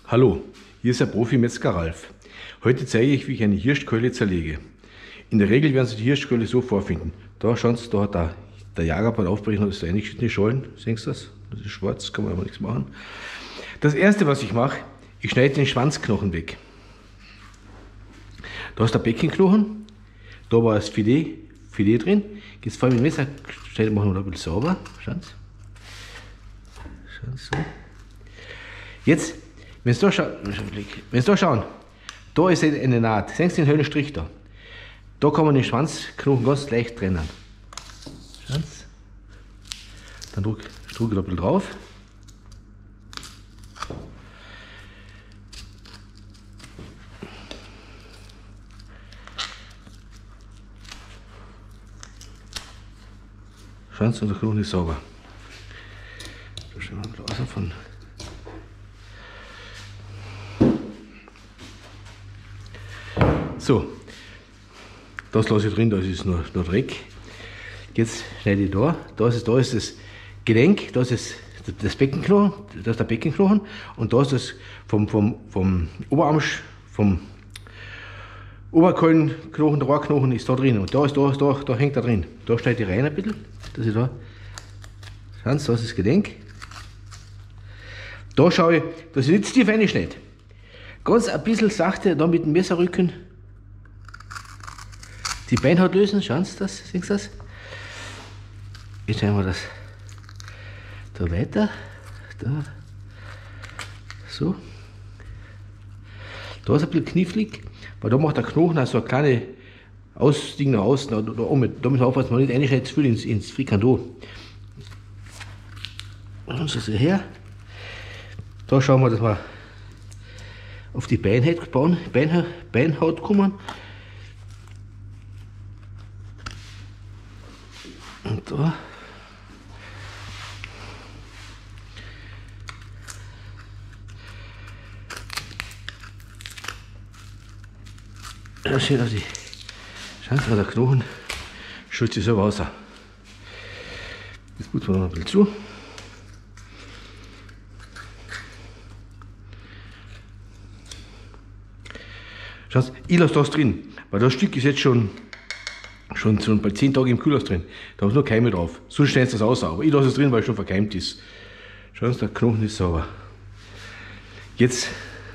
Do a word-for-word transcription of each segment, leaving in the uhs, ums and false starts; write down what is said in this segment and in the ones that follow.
Hallo, hier ist der Profi-Metzger Ralf. Heute zeige ich, wie ich eine Hirschkeule zerlege. In der Regel werden Sie die Hirschkeule so vorfinden. Da schauen Sie, da hat der, der Jager beim Aufbrechen das ist eingeschnittene Schollen. Sehen Sie das? Das ist schwarz, kann man aber nichts machen. Das erste, was ich mache, ich schneide den Schwanzknochen weg. Da ist der Beckenknochen, da war das Filet, Filet drin. Jetzt fahre ich mit dem Messer, schneide machen wir ein bisschen sauber. Schauen Sie. Schauen Sie so. Jetzt, wenn Sie da, scha wenn Sie da schauen, da ist eine Naht. Sehen Sie den hellen Strich da? Da kann man den Schwanzknochen ganz leicht trennen. Schauen Sie. Dann drücke ich drück ein bisschen drauf. Schauen Sie, unser Knochen ist sauber. Da schauen wir mal von. So, das lasse ich drin, das ist nur, nur Dreck. Jetzt schneide ich da, da ist, da ist das Gelenk, da ist das, das Beckenknochen, da ist der Beckenknochen und da ist das vom, vom, vom Oberarm, vom Oberkeulenknochen, der Rohrknochen ist da drin und da, ist, da, da, da hängt er drin. Da schneide ich rein ein bisschen, dass ich da, schauen Sie, da ist das Gelenk. Da schaue ich, dass ich nicht tief reinschneide. Ganz ein bisschen sachte, da mit dem Messerrücken die Beinhaut lösen, schauen Sie das, sehen Sie das? Jetzt schneiden wir das da weiter, da, so. Da ist ein bisschen knifflig, weil da macht der Knochen auch so eine kleine Ausding nach außen, da, da, da, da müssen wir aufpassen, man nicht einschneidet zu viel ins, ins Frikando. Und so her. Da schauen wir, dass wir auf die Beinhaut, Bein, Beinhaut kommen. Und da. Ja, schön, dass ich. Schauen Sie mal, der Knochen schützt sich selber aus. Jetzt putzen wir noch ein bisschen zu. Schauen Sie, ich lasse das drin, weil das Stück ist jetzt schon. Schon, schon bei zehn Tagen im Kühlhaus drin. Da haben sie nur Keime drauf. Sonst schneiden sie das aus, aber ich lasse es drin, weil es schon verkeimt ist. Schauen Sie, der Knochen ist sauber. Jetzt,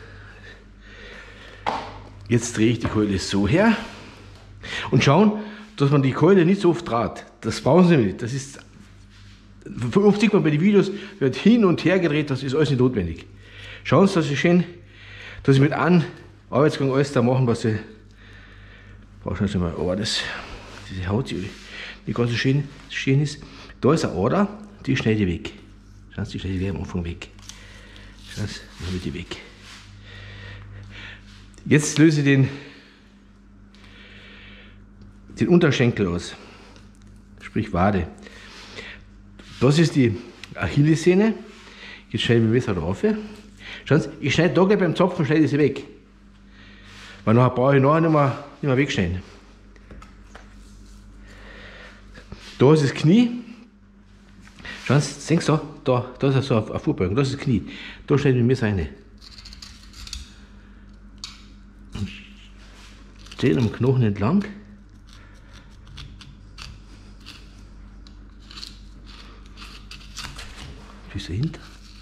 jetzt drehe ich die Keule so her und schauen, dass man die Keule nicht so oft dreht. Das brauchen Sie nicht. Das ist, oft sieht man bei den Videos, wird hin und her gedreht, das ist alles nicht notwendig. Schauen Sie, dass Sie schön, dass Sie mit einem Arbeitsgang alles da machen, was Sie brauchen. Sie mal, oh, das. Diese Haut, die nicht ganz so schön, schön ist. Da ist eine Ader, die schneide ich weg. Schauen Sie, die schneide ich am Anfang weg. Schauen Sie, dann habe ich die weg. Jetzt löse ich den, den Unterschenkel aus, sprich Wade. Das ist die Achillessehne. Jetzt schneide ich mit dem Messer drauf. Schauen Sie, ich schneide da gleich beim Zapfen, schneide ich sie weg. Weil nachher brauche ich nachher nicht mehr, nicht mehr wegschneiden. Da ist das Knie. Schauen Sie, sehen Sie da, da, da ist so eine Vorbeugung, das ist das Knie. Da schneide ich mir rein. Steht am Knochen entlang. Bis dahinter.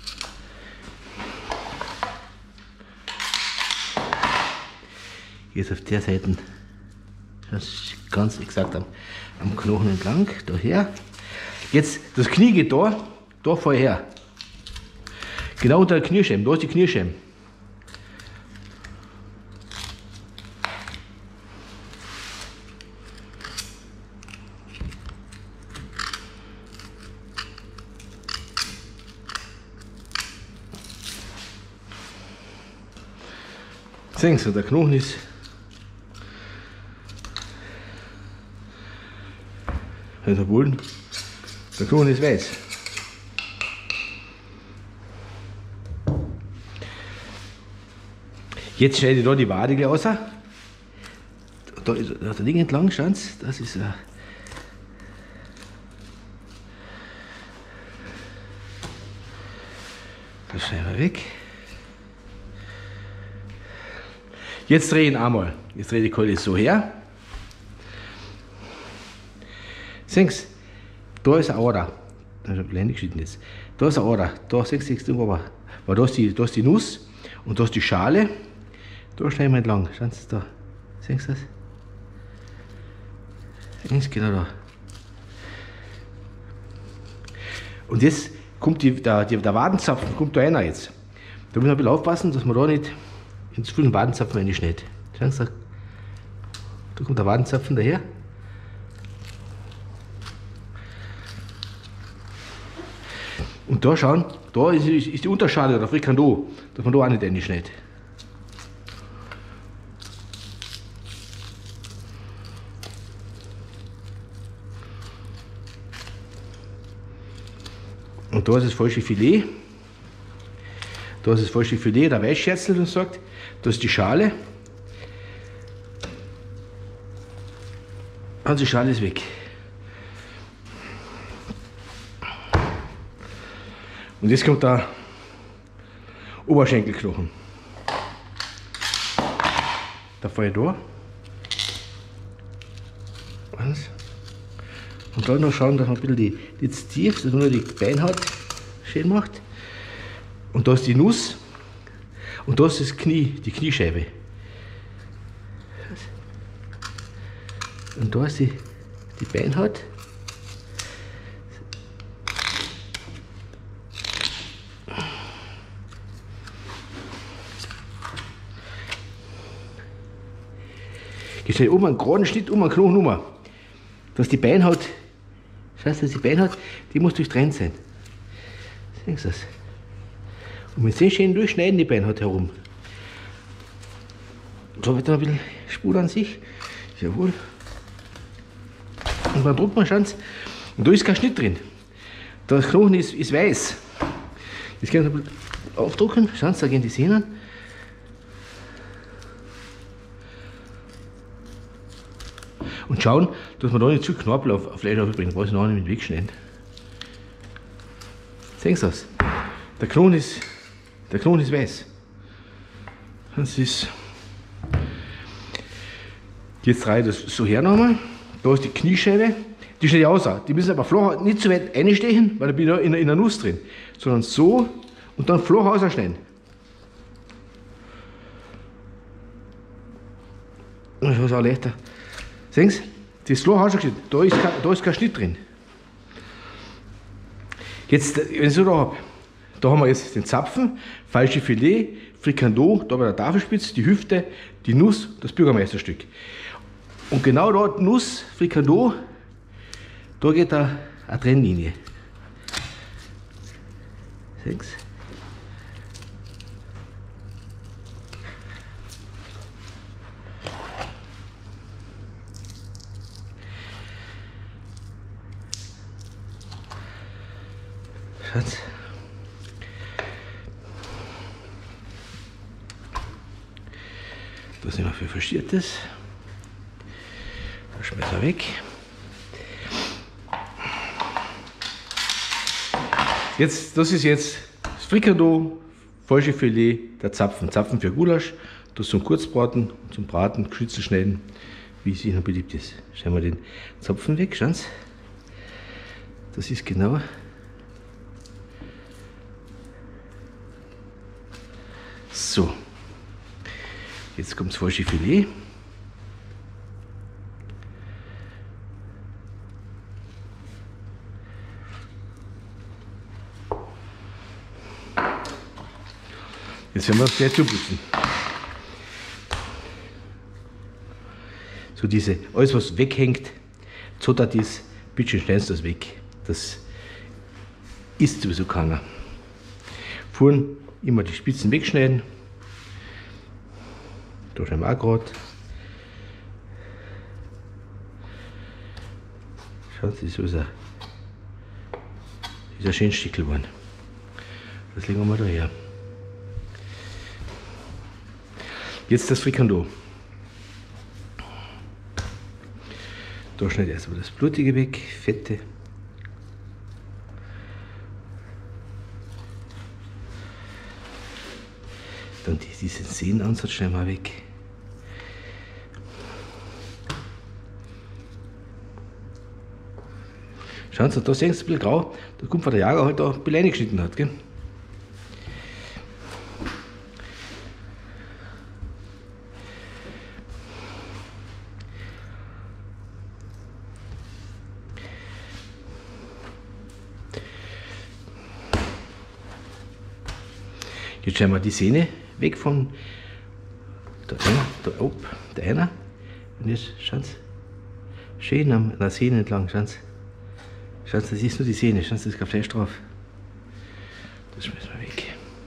Jetzt auf der Seite. Das ist ganz exakt am, am Knochen entlang, daher. Jetzt, das Knie geht da, da vorher. Genau unter der Kniescheibe, da ist die Kniescheibe. Sehen Sie, der Knochen ist der Bullen. Der Knochen ist weiß. Jetzt schneide ich da die Wade gleich raus. Da ist der Ding entlang, schauen Sie, das ist ein Das schneiden wir weg. Jetzt drehe ich ihn einmal. Jetzt drehe ich die Keule so her. Sehen Sie, da ist eine Ader. Da ist ein Blende geschnitten jetzt. Da ist eine Ader. Da siehst du irgendwo, aber weil da ist, die, da ist die Nuss und da ist die Schale. Da schneiden wir entlang. Schauen Sie da. Sehen Sie das? Ganz genau da. Und jetzt kommt die, der, die, der Wadenzapfen, kommt da einer jetzt. Da muss man ein bisschen aufpassen, dass man da nicht in zu vielen Wadenzapfen reinschneidet. Schauen Sie da. Da kommt der Wadenzapfen daher. Und da schauen, da ist, ist die Unterschale oder Frikando, dass man da auch nicht reinschneidet. Und da ist das falsche Filet. Da ist das falsche Filet, der Weißscherzel, und sagt, da ist die Schale. Und die Schale ist weg. Und jetzt kommt der Oberschenkelknochen. Da fahre ich da. Eins. Und dann noch schauen, dass man ein bisschen die, die tief, dass man nur die Beinhaut schön macht. Und da ist die Nuss. Und da ist das Knie, die Kniescheibe. Und da ist die, die Beinhaut. Ich stelle um einen geraden Schnitt, um einen Knochen um. Dass die Beinhaut, scheiße, dass die Beinhaut, die muss durchtrennt sein. Sehen Sie das? Und wir sehen schön durchschneiden die Beinhaut herum. So wird dann ein bisschen Spur an sich. Jawohl. Und dann druckt man, schauen Sie, und da ist kein Schnitt drin. Der Knochen ist, ist weiß. Jetzt können wir ein bisschen aufdrucken, schauen Sie, da gehen die Sehnen. Und schauen, dass man da nicht zu Knorpel auf, auf Fleisch aufbringt, was ich noch nicht mit wegschneiden. Sehen Sie das? Der Knochen ist, der Knochen ist weiß. Das ist. Jetzt drehe ich das so her nochmal. Da ist die Kniescheibe. Die schneide ich aus. Die müssen aber flach, nicht zu weit einstechen, weil da bin ich in, in der Nuss drin. Sondern so und dann flach ausschneiden. Das ist auch leichter. Sehen Sie, das ist flach ausgeschnitten. Da ist, kein, da ist kein Schnitt drin. Jetzt, wenn ich so da habe, da haben wir jetzt den Zapfen, falsche Filet, Frikando, da bei der Tafelspitze, die Hüfte, die Nuss, das Bürgermeisterstück. Und genau da, Nuss, Frikando, da geht eine, eine Trennlinie. Sehen Sie? Schatz. Das nehmen wir für Faschiertes. Das schmeißen wir weg. Jetzt, das ist jetzt das Frikando, falsche Filet, der Zapfen. Zapfen für Gulasch, das zum Kurzbraten und zum Braten, Schnitzel schneiden, wie es Ihnen beliebt ist. Schneiden wir den Zapfen weg, schauen Sie. Das ist genau. So, jetzt kommt das falsche Filet. Jetzt werden wir es gleich zuputzen. So diese, alles was weghängt, so das ist, bitte schneiden Sie das weg. Das ist sowieso keiner. Vorn immer die Spitzen wegschneiden. Da schneiden wir auch gerade. Schauen Sie, so ist ein, ist ein schönes Stück geworden. Das legen wir mal daher. Jetzt das Frikando. Da schneide ich erstmal das Blutige weg, Fette. Dann diesen Sehnenansatz schneiden wir weg. Schauen Sie, da sehen Sie ein bisschen grau, da kommt von der Jager halt da ein bisschen reingeschnitten hat. Gell? Jetzt schauen wir die Sehne weg von der einer, der, oh, der einer. Und jetzt schauen Sie, schön an der Sehne entlang, schauen Sie. Schauen Sie, das ist nur die Sehne, schauen Sie, das ist kein Fleisch drauf. Das schmeißen wir weg.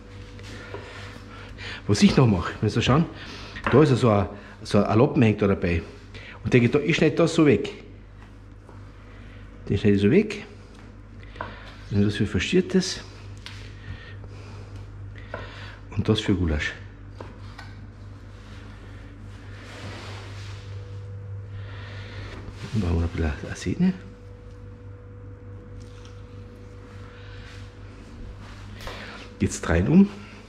Was ich noch mache, wenn Sie schauen, da ist so ein, so ein Lappen hängt da dabei. Und der geht da, ich schneide das so weg. Den schneide ich so weg. Und das für Verstiertes. Und das für Gulasch. Und machen wir ein bisschen eine Sehne. Jetzt rein um.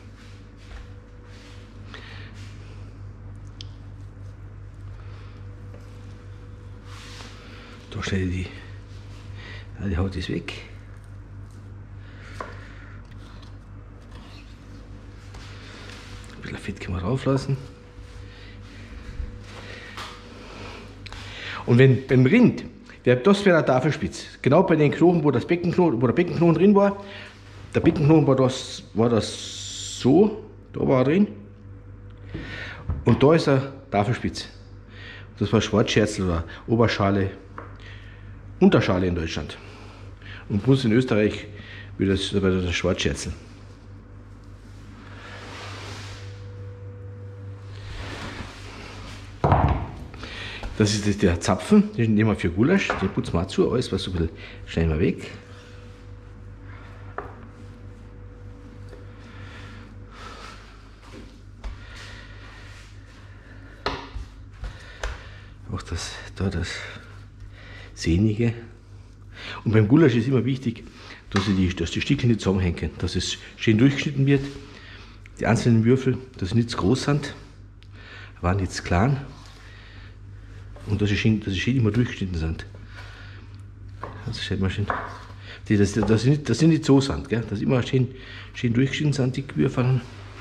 Da schneide ich die, ja, die Haut ist weg. Ein bisschen Fett können wir drauflassen. Und wenn beim Rind, das wäre eine Tafelspitze. Genau bei den Knochen, wo, das Beckenknochen, wo der Beckenknochen drin war. Der Beckenknochen war das, war das so, da war er drin. Und da ist eine Tafelspitze. Das war Schwarzscherzel oder Oberschale, Unterschale in Deutschland. Und bei uns in Österreich wird das, das Schwarzscherzel. Das ist das, der Zapfen, den nehmen wir für Gulasch, den putzen wir auch zu, alles was so ein bisschen schneiden wir weg. Auch das, da das Sehnige. Und beim Gulasch ist immer wichtig, dass die, dass die Stickel nicht zusammenhängen, dass es schön durchgeschnitten wird. Die einzelnen Würfel, dass sie nicht zu groß sind, waren nicht zu klein. Und dass sie schön, dass sie schön immer durchgeschnitten sind. Das schaut mal schön. Die, dass, dass, sie nicht, dass sie nicht so sind, gell? Dass sie immer schön, schön durchgeschnitten sind, die Würfel.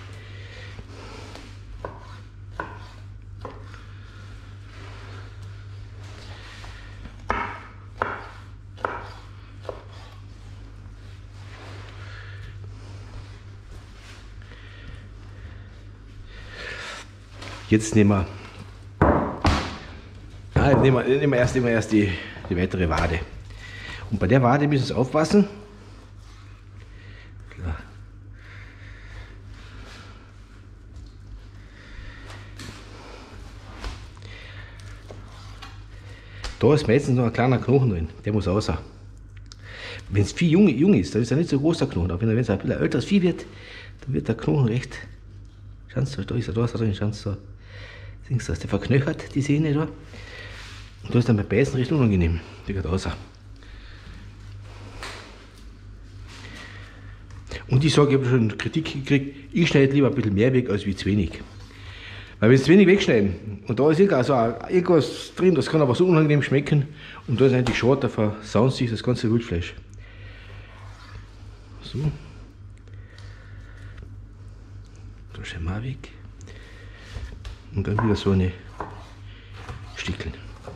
Jetzt nehmen wir, ah, nehmen wir, nehmen wir erst, nehmen wir erst die, die weitere Wade. Und bei der Wade müssen Sie aufpassen. Klar. Da ist meistens noch ein kleiner Knochen drin, der muss raus. Wenn es Vieh jung, jung ist, dann ist er nicht so groß der Knochen. Aber wenn es ein bisschen älteres Vieh wird, dann wird der Knochen recht. Schauen Sie, da ist er, da ist er drin, schauen Sie da. Sehen Sie das, der verknöchert die Sehne da. Und da ist dann beim Beißen recht unangenehm. Der geht raus. Und ich sage, ich habe schon Kritik gekriegt, ich schneide lieber ein bisschen mehr weg als wie zu wenig. Weil wenn Sie zu wenig wegschneiden und da ist irgendwas, also irgendwas drin, das kann aber so unangenehm schmecken und da ist eigentlich schade, da versauen sich das ganze Wildfleisch. So. Da schneiden wir weg. Und dann wieder so eine Stickeln.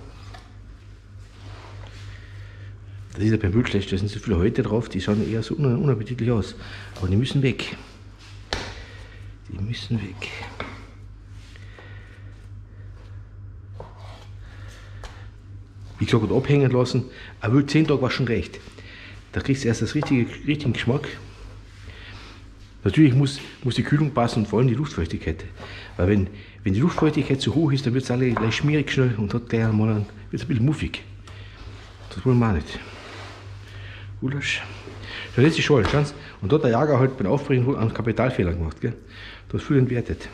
Das ist ja beim Wildfleisch, da sind so viele Häute drauf, die schauen eher so unappetitlich aus. Aber die müssen weg. Die müssen weg. Wie gesagt, abhängen lassen, aber zehn Tage war schon recht. Da kriegst du erst das richtige, richtigen Geschmack. Natürlich muss, muss die Kühlung passen und vor allem die Luftfeuchtigkeit. Weil wenn, wenn die Luftfeuchtigkeit zu hoch ist, dann wird es alle gleich schmierig schnell und hat gleich einmal ein, wird's ein bisschen muffig. Das wollen wir auch nicht. Gulasch. Schau, jetzt ist schon, schauen Sie. Und da hat der Jager halt beim Aufbringen einen Kapitalfehler gemacht. Gell? Da ist viel entwertet.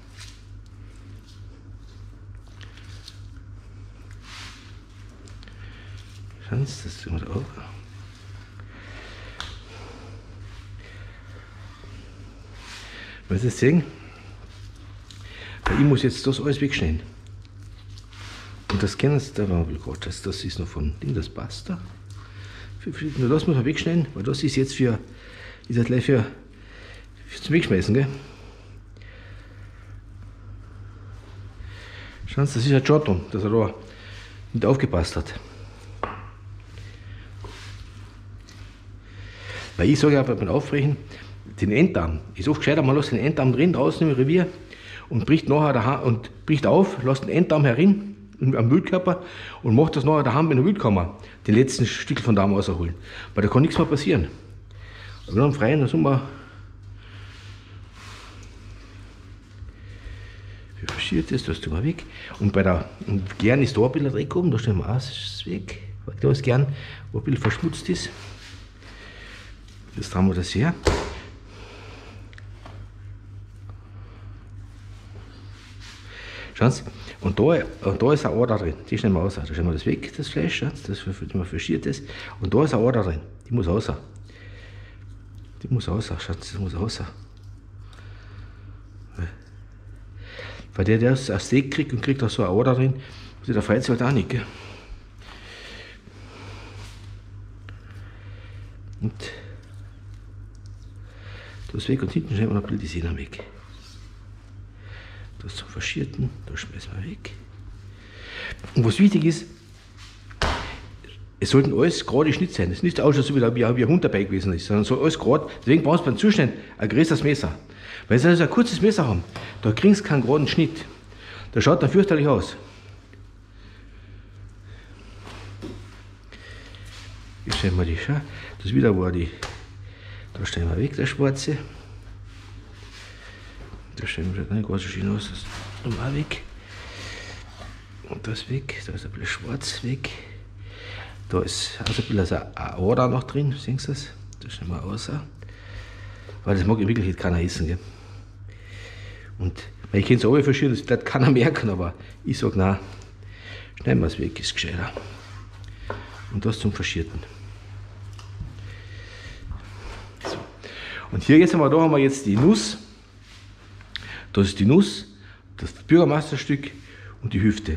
Schauen Sie, das tun wir da auch. Weil Sie sehen, ich muss jetzt das alles wegschneiden. Und das kennen Sie, da war ein bisschen das, das ist noch von Ding, das passt da. Nur das muss man wegschneiden, weil das ist jetzt für, ist ja gleich für, für zum Wegschmeißen, gell? Schauen Sie, das ist ein Schotton, dass er da nicht aufgepasst hat. Weil ich sage ja beim Aufbrechen, den Enddarm ist oft gescheiter, man lässt den Enddarm drin, draußen im Revier und bricht nachher daheim, und bricht auf, lässt den Enddarm herin am Wildkörper und macht das nachher daheim in der Wildkammer, den letzten Stück von Darm rausholen. Weil da kann nichts mehr passieren. Aber am Freien, da sind wir. Wie verschiert das, das tun wir weg. Und bei der, und gern ist da ein bisschen Dreck oben, da stellen wir aus, das ist weg. Da ist gern, wo ein bisschen verschmutzt ist. Jetzt tragen wir das her. Schauen Sie, und da, und da ist eine Ader drin, die schneiden wir raus. Da schneiden wir das weg, das Fleisch, schauen Sie, das verschiert ist. Und da ist eine Ader drin, die muss raus. Die muss raus, schauen Sie, das muss raus. Weil der, der ein Steak kriegt und kriegt auch so eine Ader drin, der freut sich halt auch nicht. Gell? Und das weg, und hinten schneiden wir noch ein bisschen die Sehnen weg. Das zum Verschierten, das schmeißen wir weg. Und was wichtig ist, es sollten alles gerade Schnitt sein. Es ist nicht auch schon so, wie ein Hund dabei gewesen ist, sondern soll alles gerade. Deswegen brauchst du beim Zuschneiden ein größeres Messer. Weil sie also ein kurzes Messer haben, da kriegst du keinen geraden Schnitt. Das schaut dann fürchterlich aus. Jetzt stellen wir die, schau, das wieder war die, da stellen wir weg, der schwarze. Da stellen wir nicht ganz so schön aus, das tun wir auch weg. Und das weg, da ist ein bisschen schwarz weg. Da ist also ein bisschen eine Ader noch drin, sehen Sie das? Das stellen wir aus. Weil das mag in Wirklichkeit keiner essen. Gell? Und weil ich kann es alle verschieren, das wird keiner merken, aber ich sage, nein, schneiden wir es weg, ist gescheiter. Und das zum Verschierten. So. Und hier jetzt haben wir, da haben wir jetzt die Nuss. Das ist die Nuss, das Bürgermeisterstück und die Hüfte.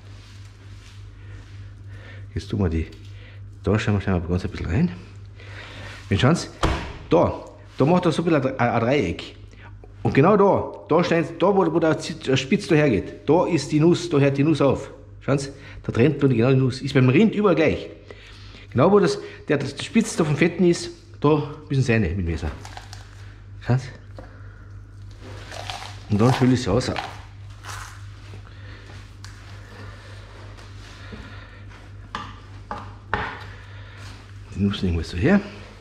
Jetzt tun wir die, da schauen wir, schauen wir ganz ein bisschen rein. Wenn schauen Sie, da, da macht er so ein bisschen ein, ein Dreieck. Und genau da, da, steht, da wo, wo der Spitz da hergeht, da ist die Nuss, da hört die Nuss auf. Schauen Sie, da trennt man genau die Nuss. Ist beim Rind überall gleich. Genau wo das, der, der Spitz da vom Fetten ist, da müssen Sie rein mit dem Messer. Schauen Sie. Und dann fülle ich sie aus. Die Nuss nehmen wir so her.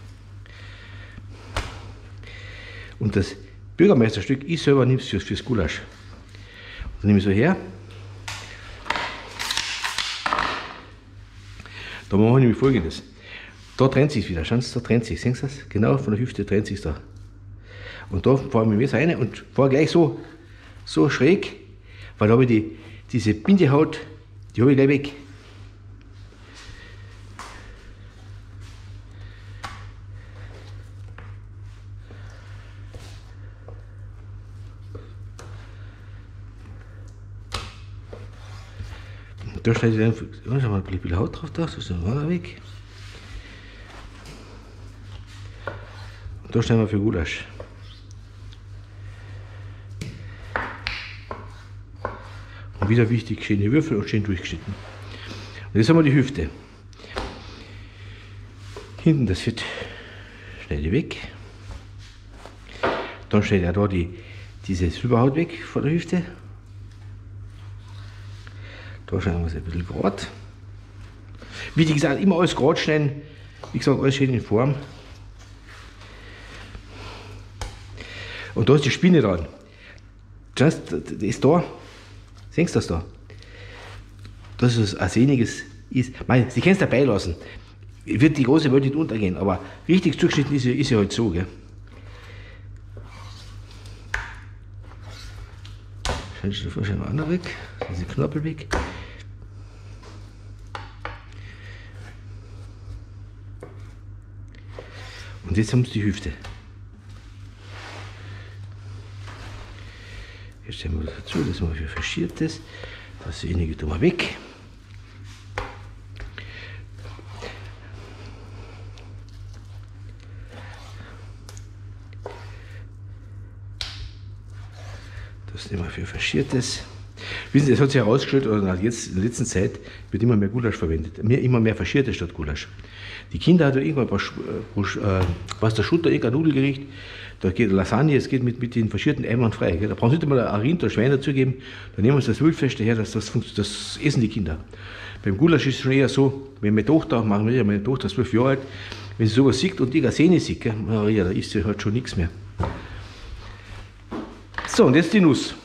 Und das Bürgermeisterstück, ich selber nehme es fürs, fürs Gulasch. Dann nehme ich so her. Da machen wir nämlich Folgendes. Da trennt sich wieder, schauen Sie, da trennt sich, sehen Sie das? Genau von der Hüfte trennt sich da. Und da fahren wir Messer rein und fahre gleich so, so schräg, weil da habe ich die, diese Bindehaut, die habe ich gleich weg. Und da schneide ich einfach, ja, schau mal, ein bisschen Haut drauf, da, das ist dann weg. Und da schneiden wir für Gulasch. Und wieder wichtig, schöne Würfel und schön durchgeschnitten. Und jetzt haben wir die Hüfte. Hinten das Fett schneide ich weg. Dann schneide ich auch da die, diese Silberhaut weg von der Hüfte. Da schneiden wir es ein bisschen gerade. Wichtig ist auch immer alles gerade schneiden. Wie gesagt, alles schön in Form. Und da ist die Spinne dran. Das ist da. Sehen Sie das da? Das ist ein sehniges ist. Mei, Sie können es dabei lassen. Wird die große Welt nicht untergehen, aber richtig zugeschnitten ist sie, ist sie halt so. Gell? Schauen Sie davor schon mal andere weg. Diese Knorpel weg. Und jetzt haben Sie die Hüfte. Jetzt stellen wir das dazu, das mal für Verschiertes. Das einige tun wir weg. Das nehmen wir für Faschiertes. Wissen Sie, es hat sich herausgestellt, oder jetzt in der letzten Zeit wird immer mehr Gulasch verwendet. Mehr, immer mehr Faschiertes statt Gulasch. Die Kinder haben irgendwann äh, was der Schutter, irgendein Nudelgericht, da geht Lasagne, es geht mit, mit den faschierten Eimern frei. Gell? Da brauchen Sie nicht einmal ein Rind oder Schwein dazugeben, da nehmen wir uns das Wildfleisch daher, das, das, das essen die Kinder. Beim Gulasch ist es schon eher so, wenn meine Tochter, machen wir meine Tochter zwölf Jahre alt, wenn sie sowas sieht und irgendeine Sehne sieht, gell? Ja, da isst sie halt schon nichts mehr. So, und jetzt die Nuss.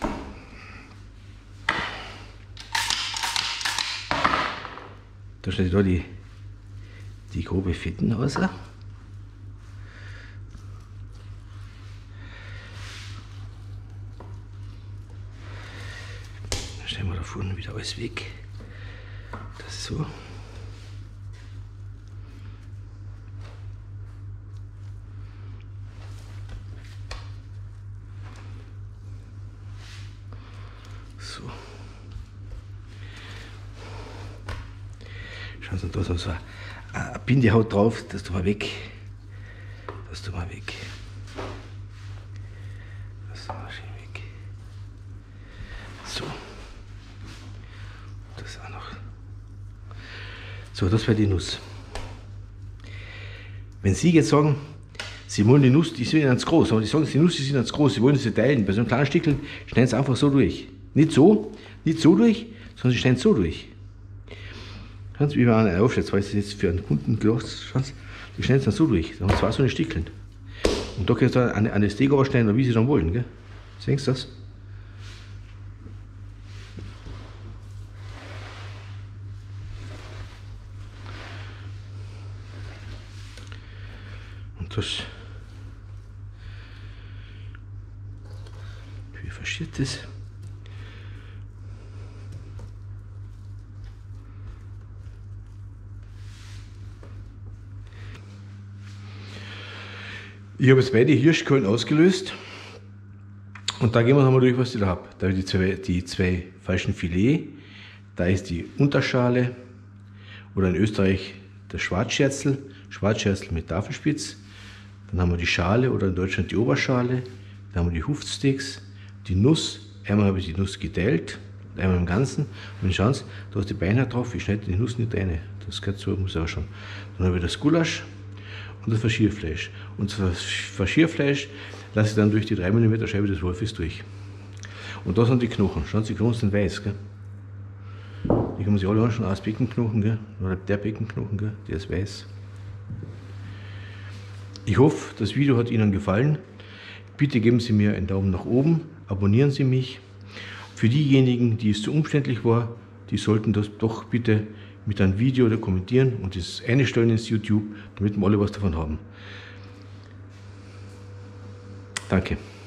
Da schneide ich da die, die grobe Fetten raus. Da stellen wir da vorne wieder alles weg. Das ist so. So. Schauen Sie, da ist so eine Bindehaut drauf, das tun wir weg. Das tun wir weg. Das tun wir schön weg. So. Das auch noch. So, das wäre die Nuss. Wenn Sie jetzt sagen, Sie wollen die Nuss, die sind ganz groß, aber die sagen, die Nuss die sind ganz groß, Sie wollen sie teilen. Bei so einem kleinen Stückchen schneiden Sie einfach so durch. Nicht so, nicht so durch, sondern Sie schneiden so durch. Schauen Sie, wie man einen aufstellt, weil es jetzt für einen Kunden gedacht ist, die schneiden es dann so durch. Da haben Sie zwei so eine Stückchen. Und da können Sie dann eine, eine Steak ausschneiden, wie Sie dann wollen. Gell? Sehen Sie das? Und das. Wie verschiert das? Ich habe jetzt beide Hirschkeulen ausgelöst und da gehen wir nochmal durch, was ich da habe. Da habe ich die zwei, die zwei falschen Filet, da ist die Unterschale oder in Österreich der Schwarzscherzel, Schwarzscherzel mit Tafelspitz. Dann haben wir die Schale oder in Deutschland die Oberschale, dann haben wir die Hufsteaks, die Nuss. Einmal habe ich die Nuss geteilt, einmal im Ganzen. Und schauen Sie, da ist die Beine drauf, ich schneide die Nuss nicht rein. Das gehört so, muss ich auch schon. Dann habe ich das Gulasch und das Faschierfleisch. Und das Faschierfleisch lasse ich dann durch die drei Millimeter Scheibe des Wolfes durch. Und da sind die Knochen. Schauen Sie, die Knochen sind weiß. Gell? Die kann man sich alle anschauen, aus Beckenknochen, gell? Oder der Beckenknochen, gell? Der ist weiß. Ich hoffe, das Video hat Ihnen gefallen. Bitte geben Sie mir einen Daumen nach oben, abonnieren Sie mich. Für diejenigen, die es zu umständlich war, die sollten das doch bitte mit einem Video oder kommentieren und das einstellen ins YouTube, damit wir alle was davon haben. Danke.